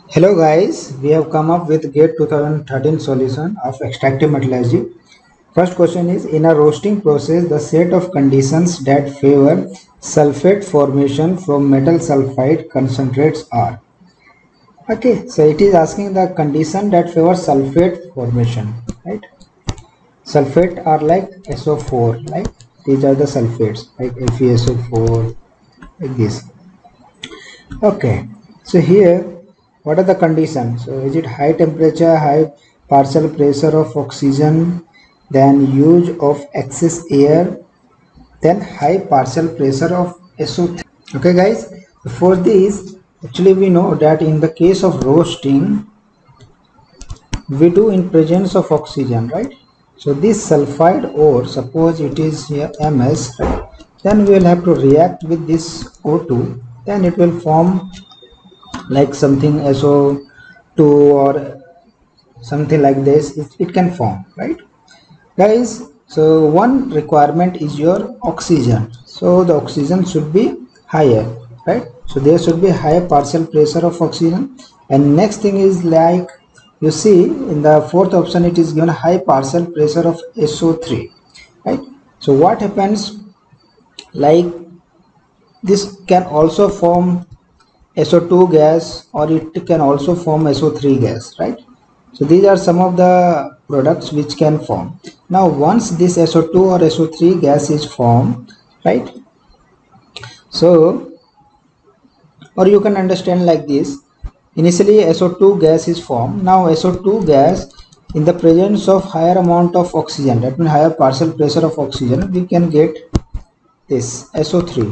Hello guys, we have come up with GATE 2013 solution of extractive metallurgy. First question is, in a roasting process, the set of conditions that favor sulfate formation from metal sulfide concentrates are. Okay, so it is asking the condition that favor sulfate formation, right? Sulfate are like SO4, like these are the sulfates, like FeSO4, like this. Okay, so here, what are the conditions? So is it high temperature, high partial pressure of oxygen, then use of excess air, then high partial pressure of SO3. Okay guys, for this, actually we know that in the case of roasting, we do in presence of oxygen, right? So this sulfide ore, suppose it is here MS, right? Then we will have to react with this O2, then it will form like something SO2 or something like this. It can form, right guys? So one requirement is your oxygen, so the oxygen should be higher, right? So there should be higher partial pressure of oxygen. And next thing is, like you see in the fourth option, it is given high partial pressure of SO3, right? So what happens, like this can also form SO2 gas, or it can also form SO3 gas, right? So these are some of the products which can form. Now once this SO2 or SO3 gas is formed, right? So, or you can understand like this, initially SO2 gas is formed. Now SO2 gas, in the presence of higher amount of oxygen, that means higher partial pressure of oxygen, we can get this SO3.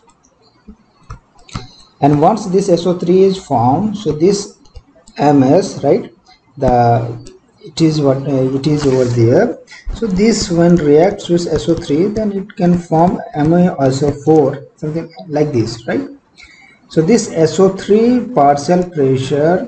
And once this SO3 is formed, so this MS, right, the it is what it is over there. So this when reacts with SO3, then it can form MaSO4, something like this, right? So this SO3 partial pressure,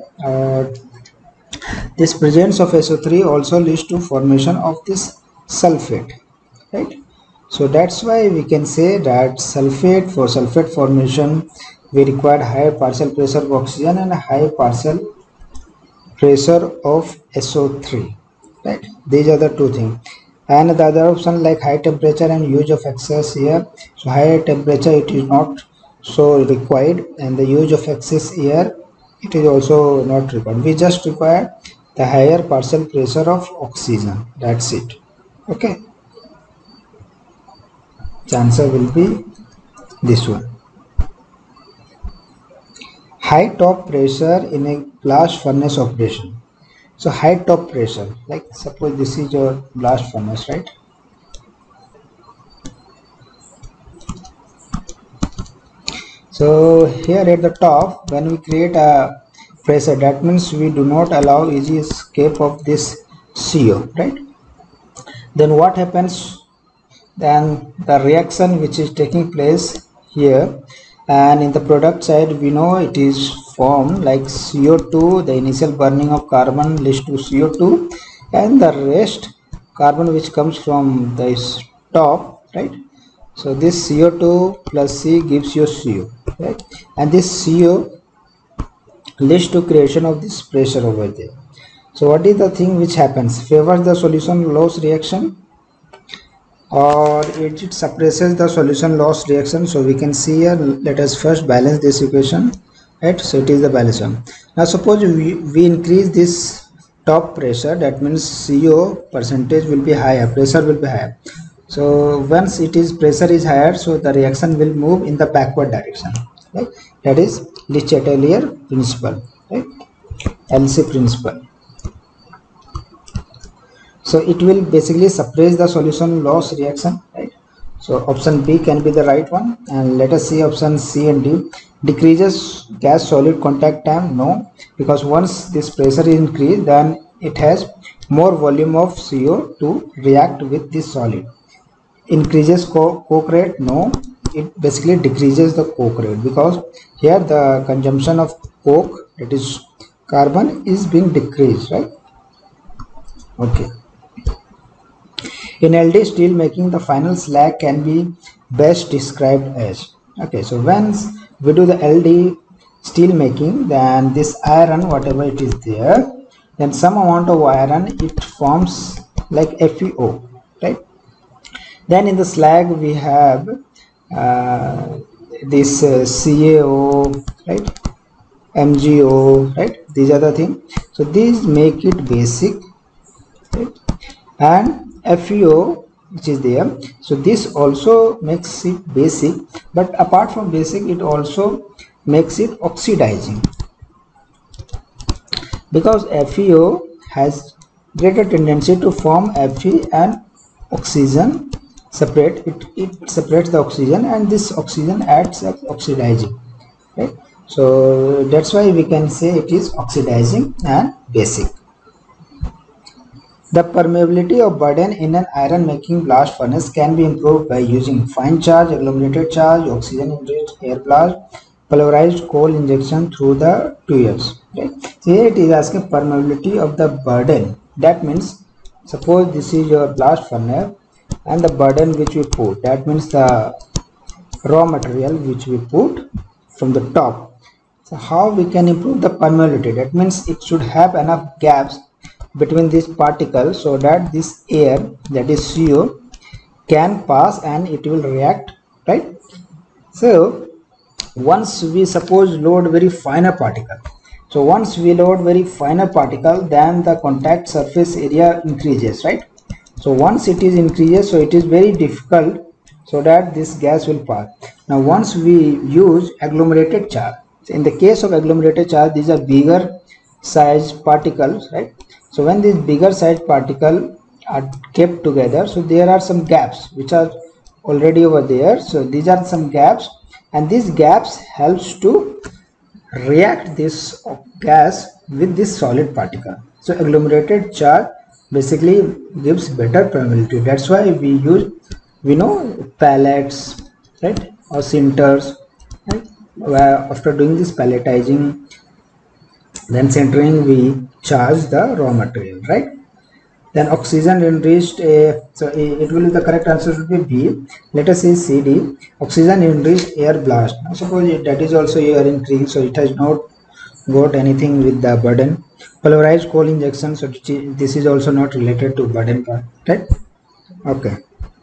this presence of SO3 also leads to formation of this sulfate, right? So that's why we can say that sulfate, for sulfate formation, we require higher partial pressure of oxygen and a high partial pressure of SO3, right? These are the two things. And the other option like high temperature and use of excess air. So higher temperature it is not so required, and the use of excess air it is also not required. We just require the higher partial pressure of oxygen. That's it. Okay. The answer will be this one. High top pressure in a blast furnace operation. So high top pressure, like suppose this is your blast furnace, right? So here at the top, when we create a pressure, that means we do not allow easy escape of this CO, right? Then what happens? Then the reaction which is taking place here, and in the product side we know it is formed like CO2, the initial burning of carbon leads to CO2, and the rest carbon which comes from this top, right? So this CO2 plus C gives you CO, right? And this CO leads to creation of this pressure over there. So what is the thing which happens? Favors the solution loss reaction, or it suppresses the solution loss reaction. So we can see here, let us first balance this equation, right? So it is the balance one. Now suppose we increase this top pressure, that means CO percentage will be higher, pressure will be higher. So once it is pressure is higher, so the reaction will move in the backward direction, right? That is Le Chatelier principle, right? LC principle. So it will basically suppress the solution loss reaction, right? So option B can be the right one, and let us see option C and D. Decreases gas solid contact time? No, because once this pressure is increased, then it has more volume of CO to react with this solid. Increases coke rate? No, it basically decreases the coke rate, because here the consumption of coke, that is carbon, is being decreased, right? Okay. In LD steel making, the final slag can be best described as, okay, so once we do the LD steel making, then this iron, whatever it is there, then some amount of iron, it forms like FeO, right? Then in the slag we have this CaO, right? MgO, right? These are the things. So these make it basic, right? And FeO, which is there, so this also makes it basic, but apart from basic, it also makes it oxidizing, because FeO has greater tendency to form Fe and oxygen separate. It separates the oxygen, and this oxygen acts as oxidizing, right? So that's why we can say it is oxidizing and basic. The permeability of burden in an iron making blast furnace can be improved by using fine charge, agglomerated charge, oxygen enriched air blast, pulverized coal injection through the tuyeres. Right? So here it is asking permeability of the burden. That means suppose this is your blast furnace and the burden which we put, that means the raw material which we put from the top. So how we can improve the permeability? That means it should have enough gaps between these particles so that this air, that is CO, can pass and it will react, right? So once we suppose load very finer particle, so once we load very finer particle, then the contact surface area increases, right? So once it is increases, so it is very difficult so that this gas will pass. Now once we use agglomerated charge, so in the case of agglomerated charge, these are bigger size particles, right? So when these bigger size particles are kept together, so there are some gaps which are already over there. So these are some gaps, and these gaps helps to react this gas with this solid particle. So agglomerated charge basically gives better permeability. That's why we use, we know, pellets, right, or sinters, right? Where after doing this pelletizing, then centering, we charge the raw material, right? Then oxygen enriched, so it will be, the correct answer should be B. Let us say CD, oxygen enriched air blast. Now suppose that is also air increase, so it has not got anything with the burden. Pulverized coal injection, so this is also not related to burden part, right? Okay.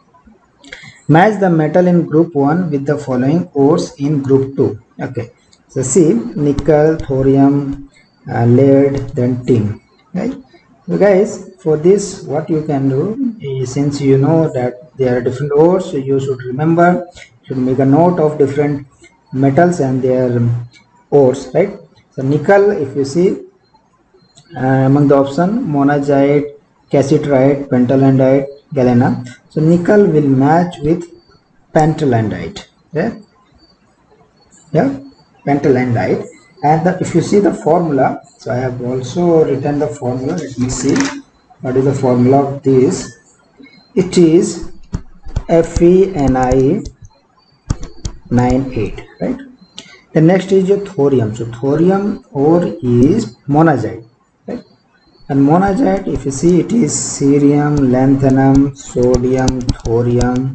Match the metal in group 1 with the following ores in group 2. Okay. So see, nickel, thorium, lead, then tin, right? So guys, for this what you can do is, since you know that there are different ores, so you should remember, should make a note of different metals and their ores, right? So nickel, if you see among the option, monazite, cassiterite, pentalandite, galena, so nickel will match with pentalandite, pentalandite. And if you see the formula, so I have also written the formula. Let me see what is the formula of this. It is FeNi98, right? The next is your thorium. So thorium ore is monazite, right? And monazite, if you see, it is cerium, lanthanum, sodium, thorium,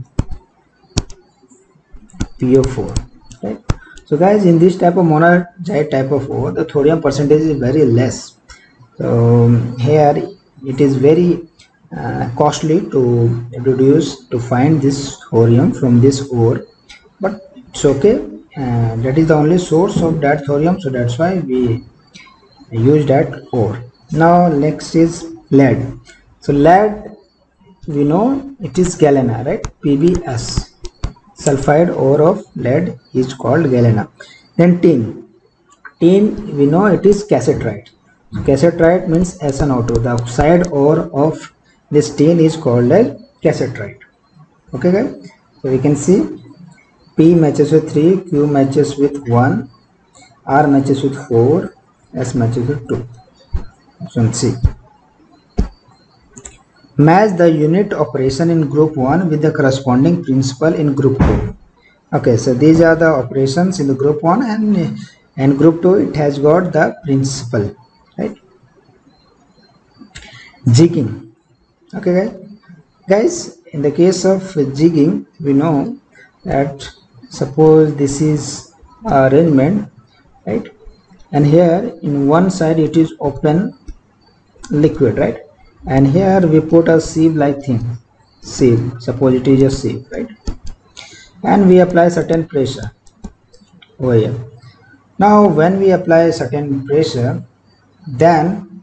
PO4, right? So guys, in this type of monazite type of ore, the thorium percentage is very less. So here it is very costly to produce, to find this thorium from this ore, but it's okay. That is the only source of that thorium, so that's why we use that ore. Now next is lead. So lead, we know it is galena, right? PbS. Sulfide ore of lead is called galena. Then tin. Tin, we know it is cassiterite. So cassiterite means SnO2. The oxide ore of this tin is called as cassiterite. Okay guys. So we can see P matches with 3, Q matches with 1, R matches with 4, S matches with 2. Option C. Match the unit operation in group 1 with the corresponding principal in group 2. Okay, so these are the operations in the group 1, and in group 2 it has got the principal, right? Jigging. Okay guys, in the case of jigging, we know that suppose this is arrangement, right? and here in one side it is open liquid, right? And here we put a sieve like thing, sieve, suppose it is a sieve, right? And we apply certain pressure over here. Now when we apply certain pressure, then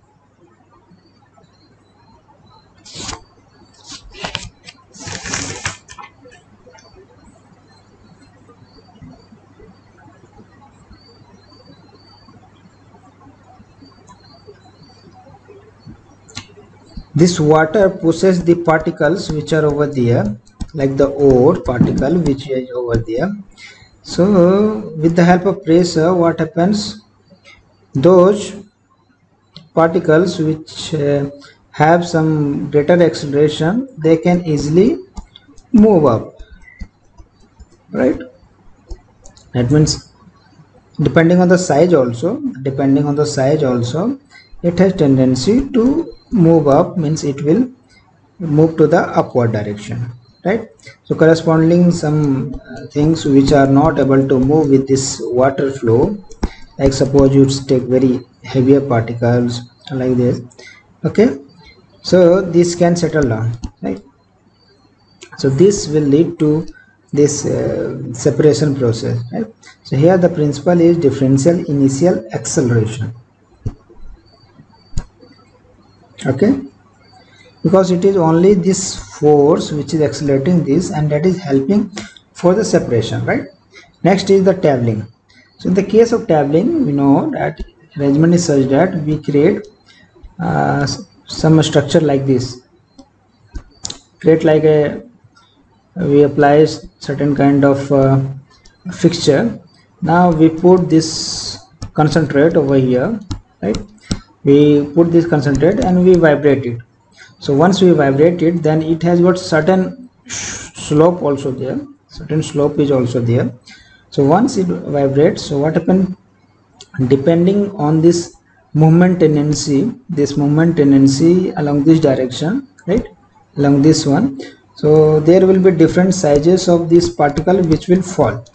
this water pushes the particles which are over there, like the ore particle which is over there. So with the help of pressure, what happens, those particles which have some greater acceleration, they can easily move up, right? That means depending on the size also, it has tendency to move up, means it will move to the upward direction, right? So corresponding some things which are not able to move with this water flow, like suppose you take very heavier particles like this, okay, so this can settle down, right? So this will lead to this separation process, right? So here the principle is differential initial acceleration, okay, because it is only this force which is accelerating this, and that is helping for the separation, right? Next is the tabling. So in the case of tabling, we know that arrangement is such that we create some structure like this, create like a, we apply certain kind of fixture. Now we put this concentrate over here, right? We put this concentrate and we vibrate it. So once we vibrate it, then it has got certain slope also there, certain slope is also there. So once it vibrates, so what happens, depending on this movement tendency along this direction, right, along this one, so there will be different sizes of this particle which will fall,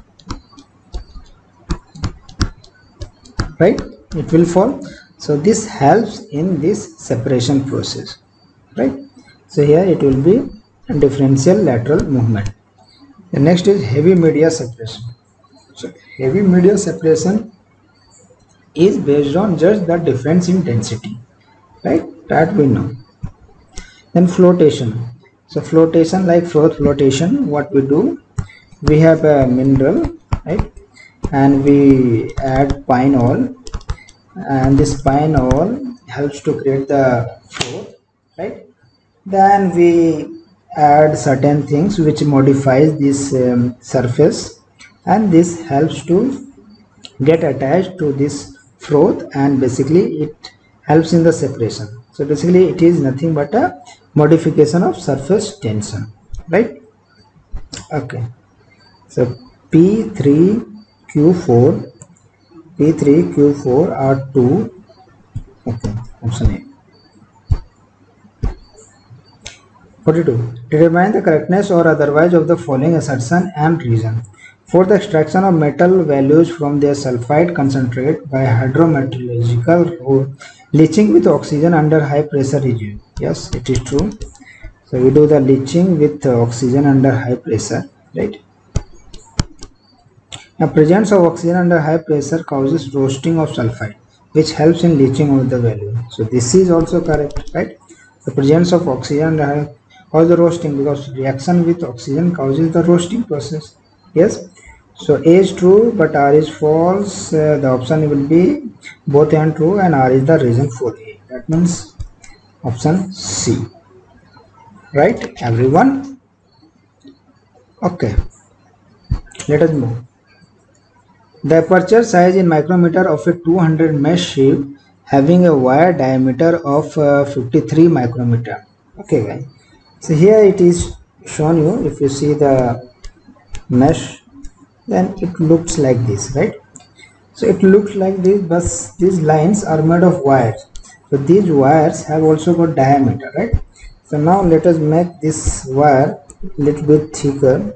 right? It will fall. So this helps in this separation process, right? So here it will be a differential lateral movement. The next is heavy media separation. So heavy media separation is based on just the difference in density, right? That we know. Then flotation. So flotation, like flotation, what we do, we have a mineral, right, and we add pine ore, and this pine ore helps to create the float, right? Then we add certain things which modifies this surface, and this helps to get attached to this froth, and basically it helps in the separation. So basically it is nothing but a modification of surface tension, right? Okay, so P3Q4 are 2, okay, option A. 42. Determine the correctness or otherwise of the following assertion and reason. For the extraction of metal values from their sulfide concentrate by hydrometallurgical or leaching with oxygen under high pressure is used. Yes, it is true. So we do the leaching with oxygen under high pressure, right? The presence of oxygen under high pressure causes roasting of sulfide, which helps in leaching of the value. So this is also correct, right? The presence of oxygen under high causes the roasting, because reaction with oxygen causes the roasting process. Yes. So A is true, but R is false. The option will be both and true, and R is the reason for A. That means option C. Right, everyone? Okay. Let us move. The aperture size in micrometer of a 200 mesh sieve having a wire diameter of 53 micrometer. Okay, guys. So here it is shown you. If you see the mesh, then it looks like this, right? So it looks like this, but these lines are made of wires. So these wires have also got diameter, right? So now let us make this wire a little bit thicker.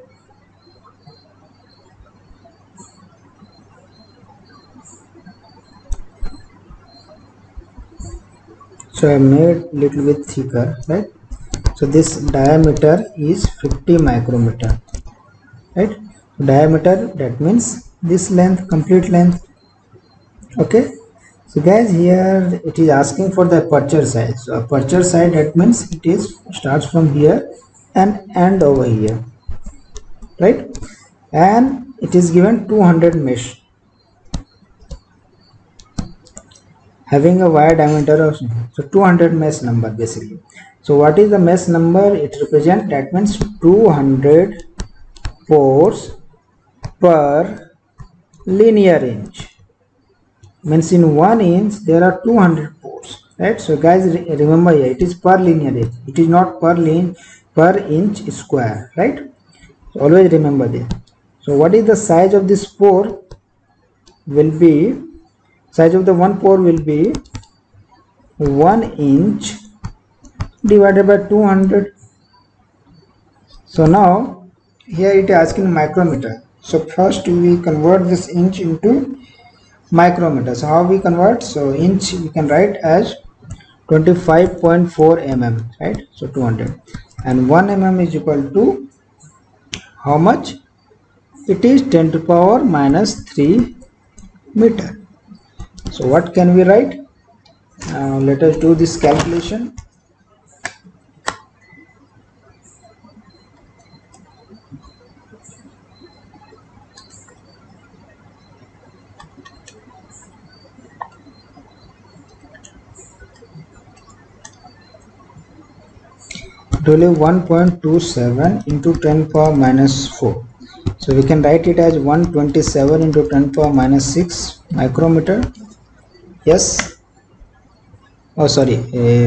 So I made little bit thicker, right? So this diameter is 50 micrometer, right? Diameter, that means this length, complete length. Okay, so guys, here it is asking for the aperture size. So aperture size, that means it is starts from here and end over here, right? And it is given 200 mesh having a wire diameter of, so 200 mesh number basically. So what is the mesh number? It represents, that means 200 pores per linear inch. Means in 1 inch there are 200 pores, right? So guys, remember here it is per linear inch, it is not per inch square, right? So always remember this. So what is the size of this pore? Will be, size of the one pore will be 1 inch divided by 200. So now here it is asking micrometer. So first we convert this inch into micrometer. So how we convert? So inch we can write as 25.4 mm, right? So 200, and 1 mm is equal to how much? It is 10 to power minus 3 meter. So what can we write? Let us do this calculation. It will be 1.27 into 10 power minus 4. So we can write it as 127 into 10 power minus 6 micrometer. Yes. Oh, sorry.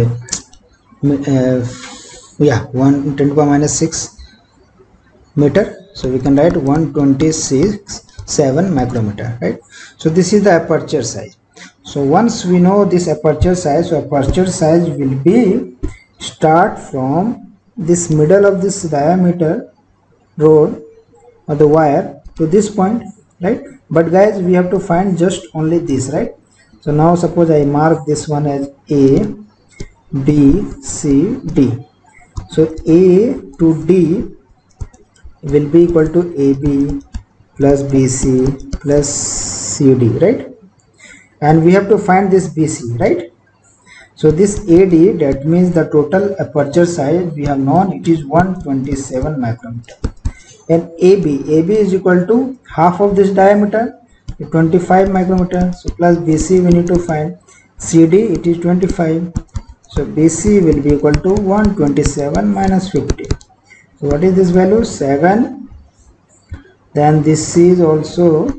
Yeah, 1 10 power minus 6 meter. So we can write 126.7 micrometer, right? So this is the aperture size. So once we know this aperture size, so aperture size will be start from this middle of this diameter rod or the wire to this point, right? But guys, we have to find just only this, right? So now suppose I mark this one as A, B, C, D. So A to D will be equal to AB plus BC plus CD, right? And we have to find this BC, right? So this AD, that means the total aperture size we have known, it is 127 micrometer. And AB is equal to half of this diameter, 25 micrometer. So plus BC we need to find. CD, it is 25. So BC will be equal to 127 minus 50. So what is this value? 7. Then this C is also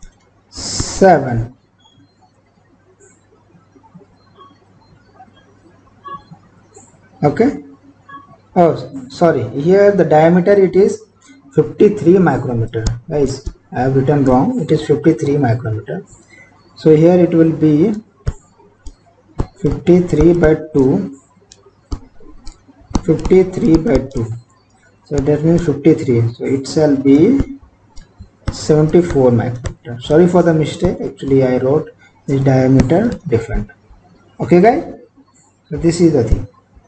7. Okay. Oh, sorry. Here the diameter it is 53 micrometer. Guys, I have written wrong. It is 53 micrometer. So here it will be 53 by 2. 53 by 2. So that means 53. So it shall be 74 micrometer. Sorry for the mistake. Actually, I wrote this diameter different. Okay, guys. So this is the thing.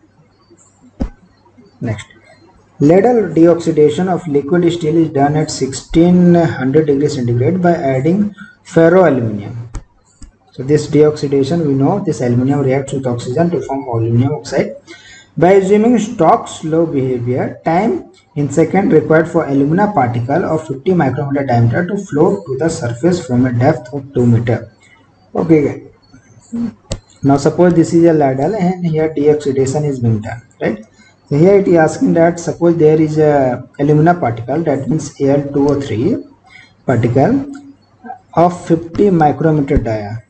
Next, ladle deoxidation of liquid steel is done at 1600 degrees centigrade by adding ferroaluminium. So this deoxidation, we know this aluminium reacts with oxygen to form aluminum oxide. By assuming Stokes law behavior, time in second required for alumina particle of 50 micrometer diameter to float to the surface from a depth of 2 meter. Okay. Now suppose this is a ladle and here deoxidation is being done, right? So here it is asking that suppose there is a alumina particle, that means Al2O3 particle of 50 micrometer dia.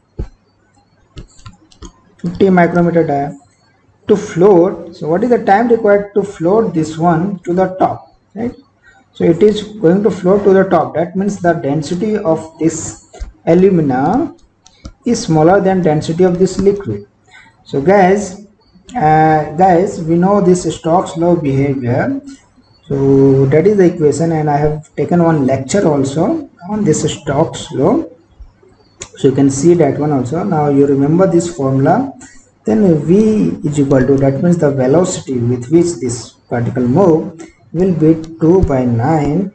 50 micrometer dia to float. So what is the time required to float this one to the top, right? So it is going to float to the top. That means the density of this alumina is smaller than density of this liquid. So guys, we know this Stokes law behavior. So that is the equation, and I have taken one lecture also on this Stokes law. So you can see that one also. Now you remember this formula, then v is equal to, that means the velocity with which this particle move will be 2 by 9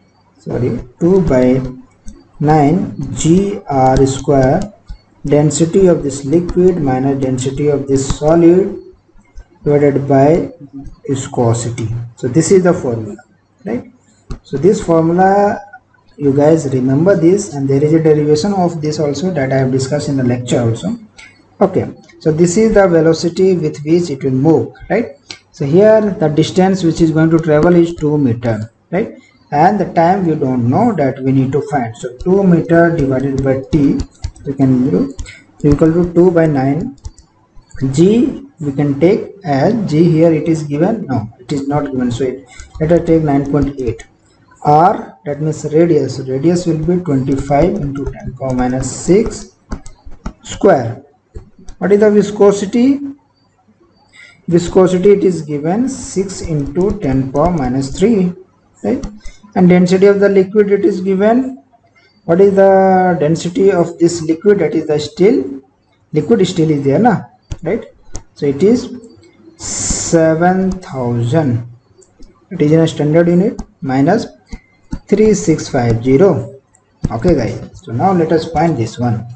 gr square, density of this liquid minus density of this solid divided by viscosity. So this is the formula, right? So this formula, you guys remember this, and there is a derivation of this also that I have discussed in the lecture also. Okay, so this is the velocity with which it will move, right? So here the distance which is going to travel is 2 meter, right? And the time we don't know, that we need to find. So 2 meter divided by t, we can do equal to 2 by 9. G we can take as G, here it is given, no it is not given, so let us take 9.8. R, that means radius, radius will be 25 into 10 power minus 6 square. What is the viscosity? Viscosity, it is given 6 into 10 power minus 3, right? And density of the liquid, it is given, what is the density of this liquid? That is the steel, liquid steel is there, na, right? So it is 7000, it is in a standard unit, minus 3650. Okay guys, so now let us find this one.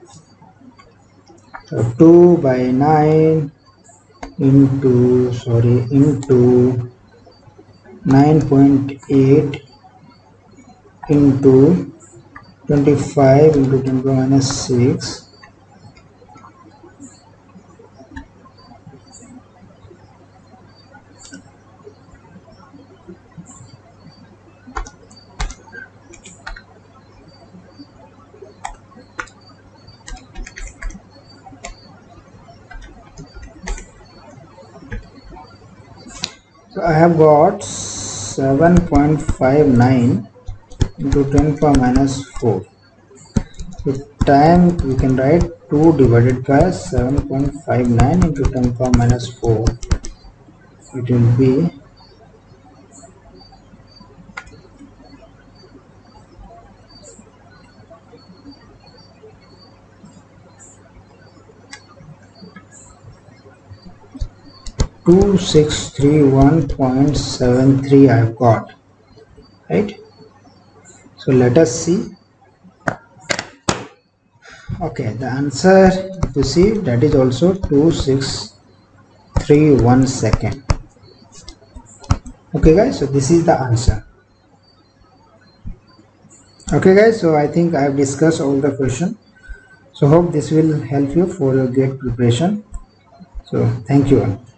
So 2 by 9 into 9.8 into 25 into 10 power minus 6. So I have got 7.59 into 10 power minus 4. So time we can write 2 divided by 7.59 into 10 power minus 4. It will be 2631.73 I have got, right? So let us see. Okay, the answer, if you see, that is also 2631 second. Okay guys, so this is the answer. Okay guys, so I think I have discussed all the question. So hope this will help you for your GATE preparation. So thank you all.